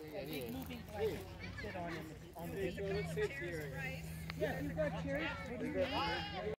big moving blanket you can sit on the Okay, so let's sit here. Yeah, you've got chairs.